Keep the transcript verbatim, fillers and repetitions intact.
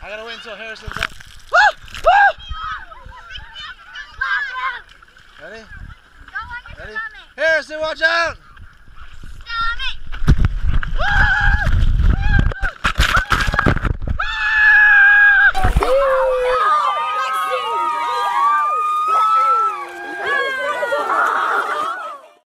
I gotta wait until Harrison's up. Ready? Ready? Harrison, watch out!